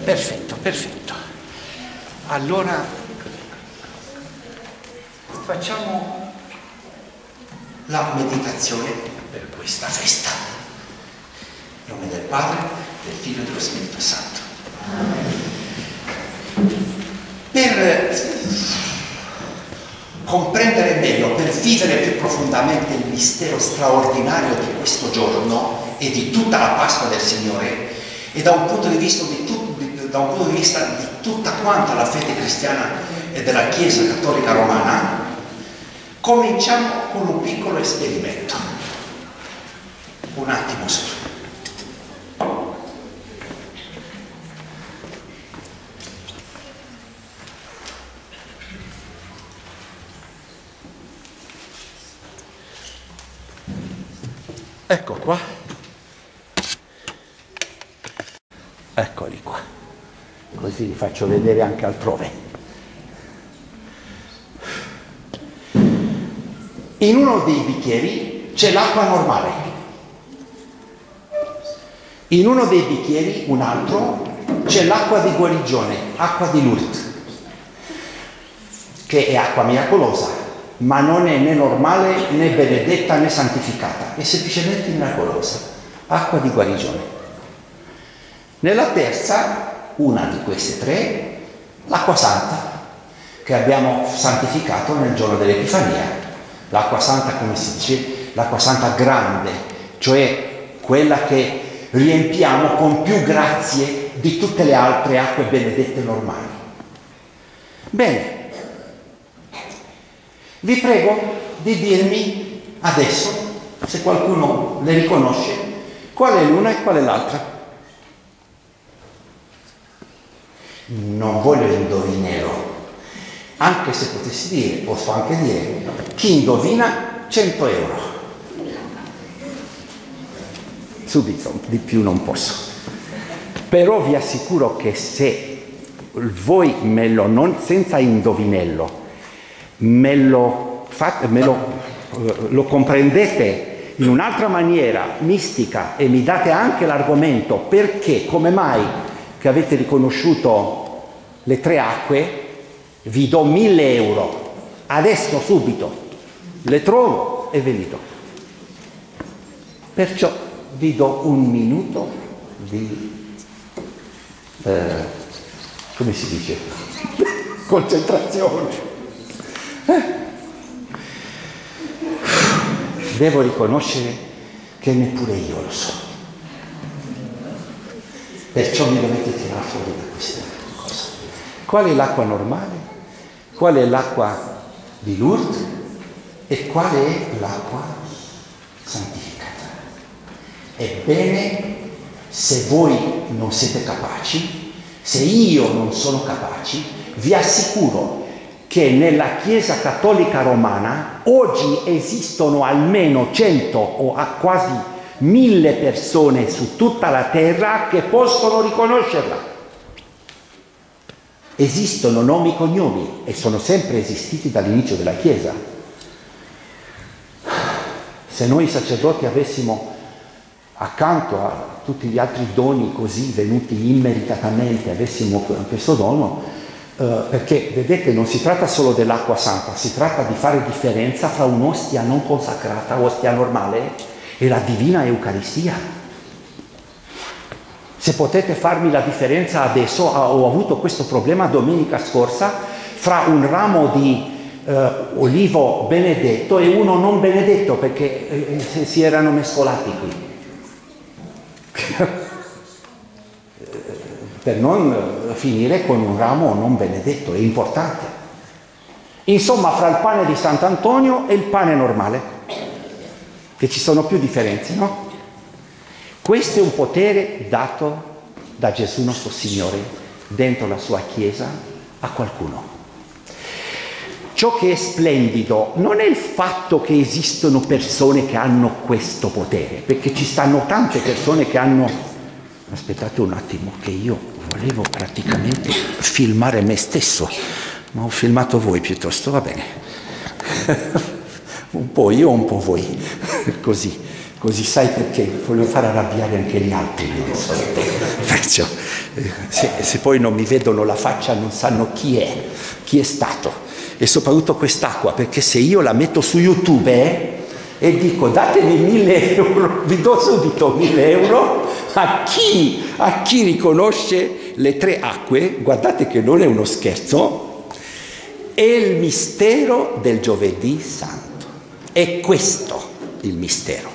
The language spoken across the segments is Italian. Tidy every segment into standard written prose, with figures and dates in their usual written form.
perfetto, perfetto. Allora facciamo la meditazione per questa festa. In nome del Padre, del Figlio e dello Spirito Santo. Per comprendere meglio, per vivere più profondamente il mistero straordinario di questo giorno e di tutta la Pasqua del Signore, e da un punto di vista di tutta quanta la fede cristiana e della Chiesa Cattolica Romana, cominciamo con un piccolo esperimento. Un attimo solo. Ecco qua. Eccoli qua. Così li faccio vedere anche altrove. In uno dei bicchieri c'è l'acqua normale. In uno dei bicchieri, un altro, c'è l'acqua di guarigione, acqua di Lourdes, che è acqua miracolosa, ma non è né normale, né benedetta, né santificata, è semplicemente miracolosa, acqua di guarigione. Nella terza, una di queste tre, l'acqua santa, che abbiamo santificato nel giorno dell'Epifania. L'acqua santa, come si dice, l'acqua santa grande, cioè quella che riempiamo con più grazie di tutte le altre acque benedette normali. Bene. Vi prego di dirmi adesso, se qualcuno le riconosce, qual è l'una e qual è l'altra. Non voglio indovinello, anche se potessi dire, posso anche dire, chi indovina 100 euro. Subito, di più non posso. Però vi assicuro che se voi senza indovinello, lo comprendete in un'altra maniera mistica e mi date anche l'argomento perché, come mai che avete riconosciuto le tre acque, vi do 1.000 euro. Adesso, subito, le trovo e ve li do. Perciò vi do un minuto di, come si dice, concentrazione. Devo riconoscere che neppure io lo so. Perciò mi dovete tirare fuori da queste cose. Qual è l'acqua normale? Qual è l'acqua di Lourdes? E qual è l'acqua santificata? Ebbene, se voi non siete capaci, se io non sono capaci, vi assicuro che nella Chiesa Cattolica Romana oggi esistono almeno 100 o quasi 1000 persone su tutta la terra che possono riconoscerla. Esistono nomi e cognomi e sono sempre esistiti dall'inizio della Chiesa. Se noi sacerdoti avessimo accanto a tutti gli altri doni così venuti immeritatamente, avessimo questo dono, perché vedete non si tratta solo dell'acqua santa, si tratta di fare differenza fra un'ostia non consacrata, ostia normale, e la divina Eucaristia. Se potete farmi la differenza adesso, ho avuto questo problema domenica scorsa, fra un ramo di olivo benedetto e uno non benedetto, perché si erano mescolati qui. Per non finire con un ramo non benedetto, è importante. Insomma, fra il pane di Sant'Antonio e il pane normale, che ci sono più differenze, no? Questo è un potere dato da Gesù nostro Signore dentro la sua Chiesa a qualcuno. Ciò che è splendido non è il fatto che esistono persone che hanno questo potere, perché ci stanno tante persone che hanno... Aspettate un attimo, che io volevo praticamente filmare me stesso, ma ho filmato voi piuttosto, va bene. Un po' io, un po' voi, così. Così sai perché voglio far arrabbiare anche gli altri, non solo te. Perciò, se poi non mi vedono la faccia non sanno chi è stato. E soprattutto quest'acqua, perché se io la metto su YouTube e dico datemi 1.000 euro, vi do subito 1.000 euro a chi riconosce le 3 acque, guardate che non è uno scherzo, è il mistero del giovedì santo. È questo il mistero.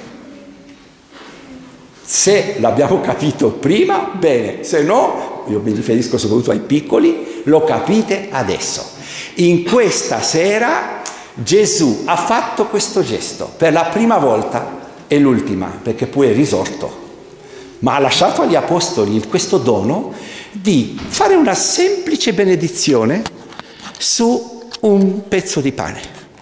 Se l'abbiamo capito prima, bene, se no, io mi riferisco soprattutto ai piccoli, lo capite adesso. In questa sera Gesù ha fatto questo gesto per la prima volta e l'ultima, perché poi è risorto, ma ha lasciato agli apostoli questo dono di fare una semplice benedizione su un pezzo di pane.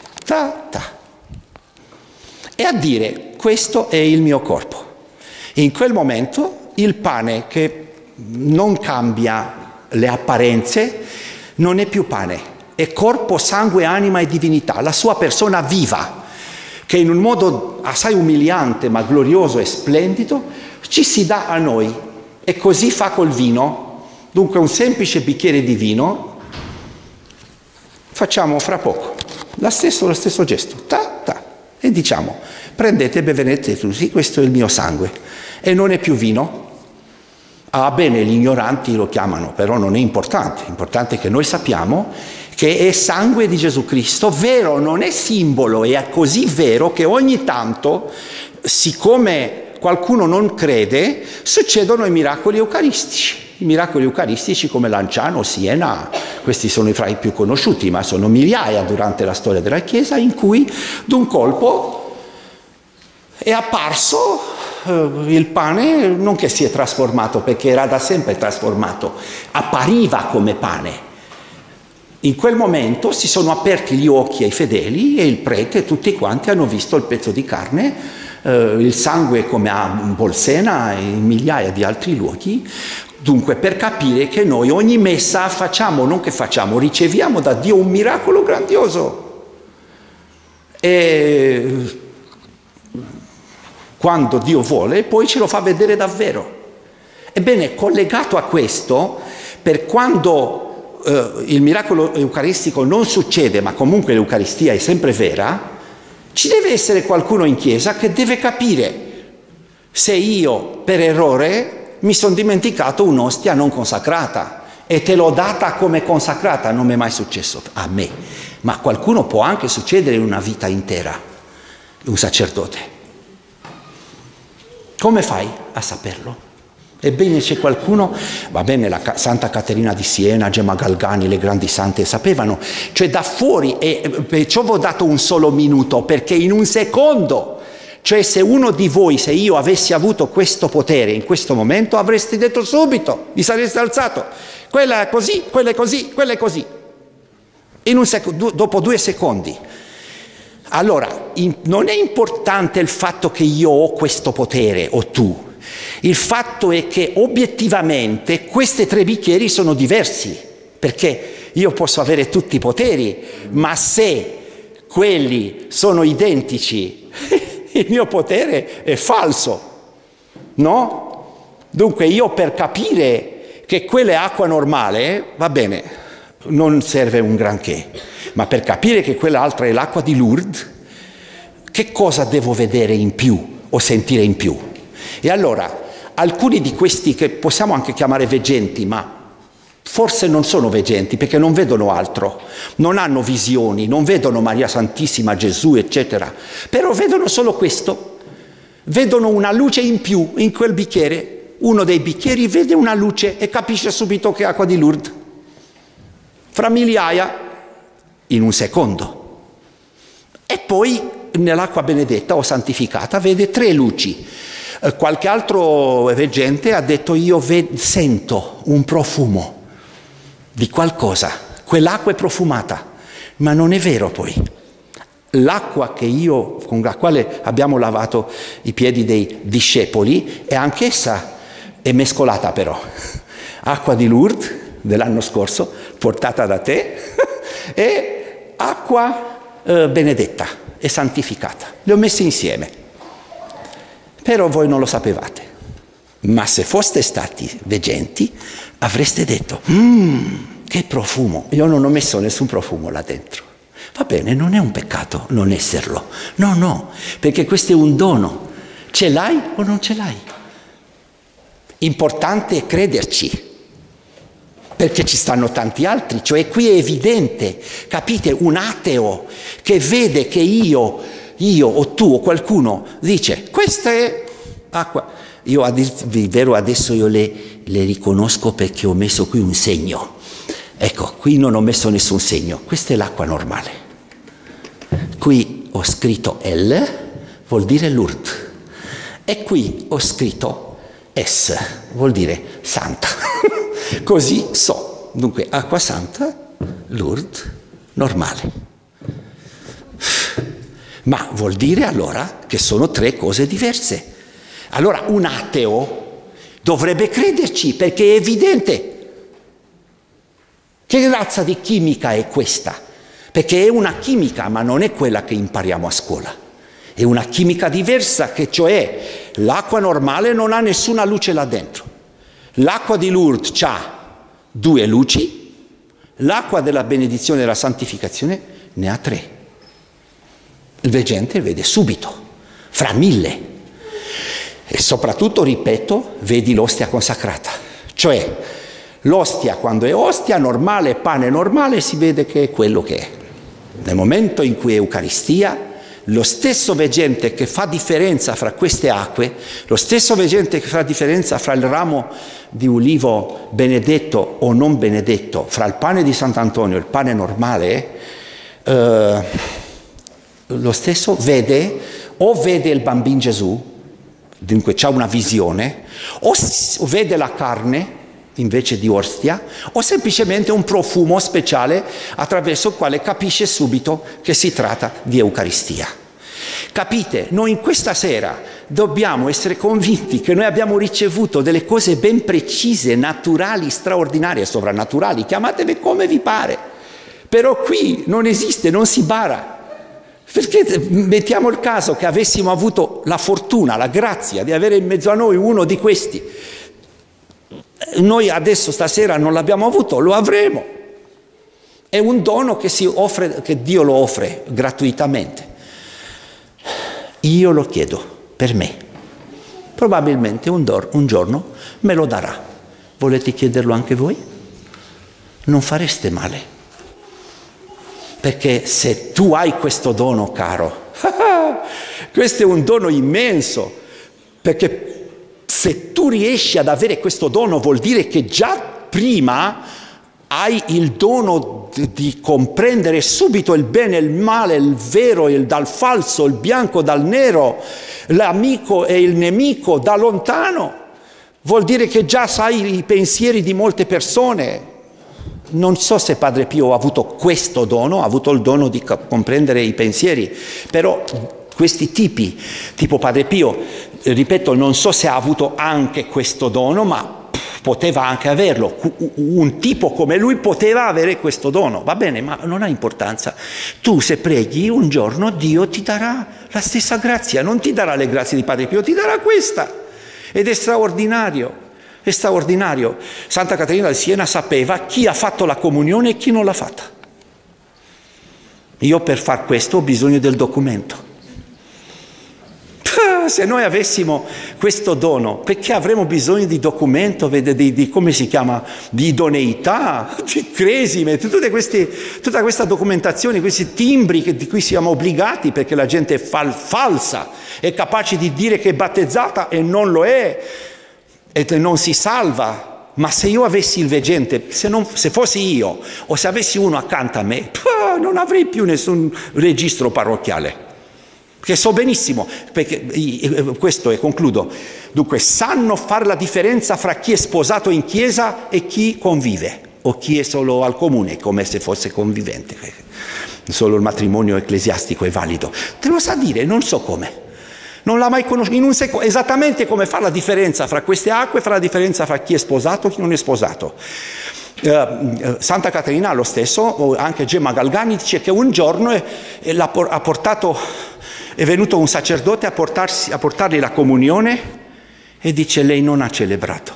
E a dire, questo è il mio corpo. In quel momento il pane, che non cambia le apparenze, non è più pane. È corpo, sangue, anima e divinità, la sua persona viva, che in un modo assai umiliante ma glorioso e splendido ci si dà a noi. E così fa col vino. Dunque un semplice bicchiere di vino facciamo fra poco lo stesso gesto, e diciamo prendete e bevenete tutti, questo è il mio sangue, e non è più vino. Ah bene, gli ignoranti lo chiamano, però non è importante, l'importante è che noi sappiamo che è sangue di Gesù Cristo, vero, non è simbolo, è così vero che ogni tanto, siccome qualcuno non crede, succedono i miracoli eucaristici. I miracoli eucaristici come Lanciano, Siena, questi sono fra i più conosciuti, ma sono migliaia durante la storia della Chiesa, in cui d'un colpo è apparso il pane, non che si è trasformato, perché era da sempre trasformato, appariva come pane. In quel momento si sono aperti gli occhi ai fedeli e il prete e tutti quanti hanno visto il pezzo di carne, il sangue come a Bolsena e in migliaia di altri luoghi. Dunque, per capire che noi ogni messa facciamo, non che facciamo, riceviamo da Dio un miracolo grandioso. E quando Dio vuole, poi ce lo fa vedere davvero. Ebbene, collegato a questo, per quando il miracolo eucaristico non succede, ma comunque l'Eucaristia è sempre vera, ci deve essere qualcuno in chiesa che deve capire se io per errore mi sono dimenticato un'ostia non consacrata e te l'ho data come consacrata. Non mi è mai successo a me, ma qualcuno può anche succedere in una vita intera, un sacerdote. Come fai a saperlo? Ebbene, c'è qualcuno, va bene, la Santa Caterina di Siena, Gemma Galgani, le grandi sante sapevano, cioè da fuori, e perciò vi ho dato un solo minuto, perché in un secondo, cioè se uno di voi, se io avessi avuto questo potere in questo momento, avreste detto subito, vi sareste alzato, quella è così, quella è così, quella è così, dopo 2 secondi. Allora, non è importante il fatto che io ho questo potere o tu. Il fatto è che obiettivamente questi 3 bicchieri sono diversi, perché io posso avere tutti i poteri, ma se quelli sono identici, il mio potere è falso, no? Dunque io per capire che quella è acqua normale, va bene, non serve un granché, ma per capire che quell'altra è l'acqua di Lourdes, che cosa devo vedere in più o sentire in più? E allora, alcuni di questi che possiamo anche chiamare veggenti, ma forse non sono veggenti perché non vedono altro, non hanno visioni, non vedono Maria Santissima, Gesù, eccetera, però vedono solo questo, vedono una luce in più in quel bicchiere, uno dei bicchieri vede una luce e capisce subito che è acqua di Lourdes, fra migliaia, in un secondo. E poi nell'acqua benedetta o santificata vede 3 luci. Qualche altro veggente ha detto io sento un profumo di qualcosa, quell'acqua è profumata, ma non è vero poi. L'acqua con la quale abbiamo lavato i piedi dei discepoli è anch'essa è mescolata però. Acqua di Lourdes dell'anno scorso, portata da te, e acqua benedetta e santificata. Le ho messe insieme. Però voi non lo sapevate. Ma se foste stati veggenti, avreste detto, che profumo. Io non ho messo nessun profumo là dentro. Va bene, non è un peccato non esserlo. No, no, perché questo è un dono. Ce l'hai o non ce l'hai? Importante è crederci, perché ci stanno tanti altri. Cioè qui è evidente, capite, un ateo che vede che io o tu o qualcuno dice, questa è acqua. Io a dirvi il vero adesso io le riconosco perché ho messo qui un segno. Ecco, qui non ho messo nessun segno, questa è l'acqua normale. Qui ho scritto L, vuol dire Lourdes. E qui ho scritto S, vuol dire santa. Così so. Dunque, acqua santa, Lourdes, normale. Ma vuol dire allora che sono tre cose diverse. Allora un ateo dovrebbe crederci perché è evidente. Che razza di chimica è questa? Perché è una chimica, ma non è quella che impariamo a scuola. È una chimica diversa, che cioè l'acqua normale non ha nessuna luce là dentro. L'acqua di Lourdes ha 2 luci, l'acqua della benedizione e della santificazione ne ha 3. Il veggente vede subito, fra 1000. E soprattutto, ripeto, vedi l'ostia consacrata. Cioè, l'ostia, quando è ostia normale, pane normale, si vede che è quello che è. Nel momento in cui è Eucaristia, lo stesso veggente che fa differenza fra queste acque, lo stesso veggente che fa differenza fra il ramo di ulivo benedetto o non benedetto, fra il pane di Sant'Antonio e il pane normale, lo stesso vede, o vede il bambino Gesù, dunque c'ha una visione, o vede la carne invece di ostia, o semplicemente un profumo speciale attraverso il quale capisce subito che si tratta di Eucaristia. Capite? Noi in questa sera dobbiamo essere convinti che noi abbiamo ricevuto delle cose ben precise, naturali, straordinarie, sovrannaturali, chiamatele come vi pare, però qui non esiste, non si bara. Perché mettiamo il caso che avessimo avuto la fortuna, la grazia di avere in mezzo a noi uno di questi. Noi adesso stasera non l'abbiamo avuto, lo avremo. È un dono che si offre, che Dio lo offre gratuitamente. Io lo chiedo per me. Probabilmente un giorno me lo darà. Volete chiederlo anche voi? Non fareste male. Perché se tu hai questo dono, caro, questo è un dono immenso, perché se tu riesci ad avere questo dono vuol dire che già prima hai il dono di comprendere subito il bene e il male, il vero e dal falso, il bianco dal nero, l'amico e il nemico da lontano. Vuol dire che già sai i pensieri di molte persone. Non so se Padre Pio ha avuto questo dono, ha avuto il dono di comprendere i pensieri, però questi tipi, tipo Padre Pio, ripeto, non so se ha avuto anche questo dono, ma poteva anche averlo. Un tipo come lui poteva avere questo dono, va bene, ma non ha importanza. Tu se preghi un giorno Dio ti darà la stessa grazia, non ti darà le grazie di Padre Pio, ti darà questa, ed è straordinario. È straordinario. Santa Caterina di Siena sapeva chi ha fatto la comunione e chi non l'ha fatta. Io per far questo ho bisogno del documento. Se noi avessimo questo dono, perché avremmo bisogno di documento, di come si chiama, di idoneità, di cresime, tutta questa documentazione, questi timbri di cui siamo obbligati perché la gente è falsa, è capace di dire che è battezzata e non lo è, e non si salva. Ma se io avessi il veggente, se fossi io o se avessi uno accanto a me, non avrei più nessun registro parrocchiale, che so benissimo, perché questo, e concludo, dunque sanno fare la differenza fra chi è sposato in chiesa e chi convive, o chi è solo al comune, come se fosse convivente, solo il matrimonio ecclesiastico è valido. Te lo sa dire, non so come. Non l'ha mai conosciuto, esattamente come fa la differenza fra queste acque, fa la differenza fra chi è sposato e chi non è sposato. Santa Caterina lo stesso, anche Gemma Galgani dice che un giorno ha portato è venuto un sacerdote a portargli la comunione e dice: lei non ha celebrato.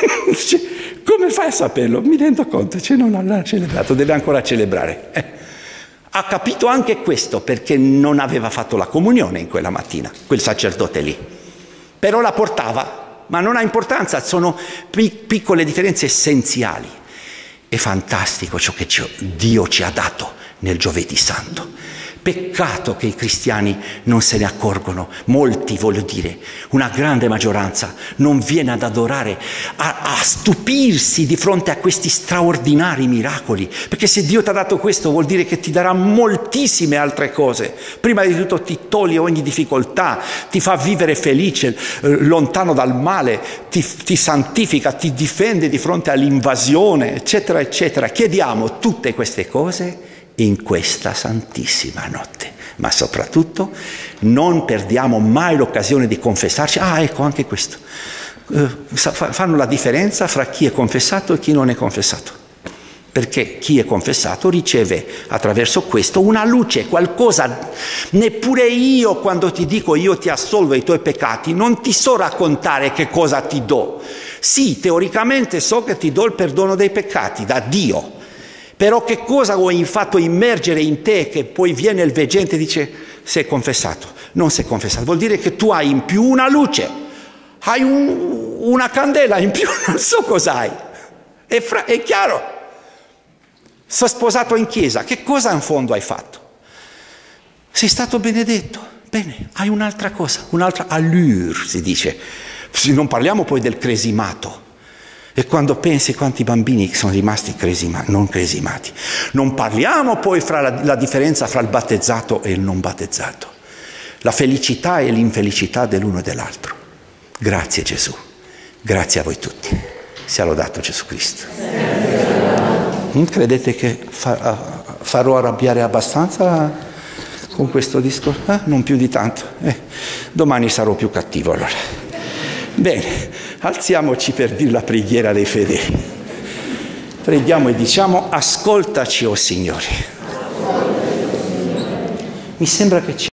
Come fai a saperlo? Mi rendo conto, non ha celebrato, deve ancora celebrare. Ha capito anche questo perché non aveva fatto la comunione in quella mattina, quel sacerdote lì. Però la portava, ma non ha importanza, sono piccole differenze essenziali. È fantastico ciò che Dio ci ha dato nel Giovedì Santo. Peccato che i cristiani non se ne accorgono, molti, voglio dire, una grande maggioranza non viene ad adorare, a stupirsi di fronte a questi straordinari miracoli, perché se Dio ti ha dato questo vuol dire che ti darà moltissime altre cose. Prima di tutto ti toglie ogni difficoltà, ti fa vivere felice, lontano dal male, ti santifica, ti difende di fronte all'invasione, eccetera, eccetera. Chiediamo tutte queste cose in questa santissima notte, ma soprattutto non perdiamo mai l'occasione di confessarci. Ecco, anche questo, fanno la differenza fra chi è confessato e chi non è confessato, perché chi è confessato riceve attraverso questo una luce, qualcosa. Neppure io, quando ti dico io ti assolvo i tuoi peccati, non ti so raccontare che cosa ti do. Sì, teoricamente so che ti do il perdono dei peccati da Dio, però che cosa vuoi fatto immergere in te che poi viene il veggente e dice: sei confessato, non sei confessato? Vuol dire che tu hai in più una luce, hai una candela in più, non so cos'hai. È chiaro? Sei sposato in chiesa, che cosa in fondo hai fatto? Sei stato benedetto, bene, hai un'altra cosa, un'altra allure, si dice. Non parliamo poi del cresimato. E quando pensi quanti bambini sono rimasti non cresimati. Non parliamo poi fra la differenza fra il battezzato e il non battezzato. La felicità e l'infelicità dell'uno e dell'altro. Grazie Gesù. Grazie a voi tutti. Sia lodato Gesù Cristo. Credete che farò arrabbiare abbastanza con questo discorso? Non più di tanto. Domani sarò più cattivo allora. Bene, alziamoci per dire la preghiera dei fedeli. Preghiamo e diciamo: ascoltaci, o Signore. Mi sembra che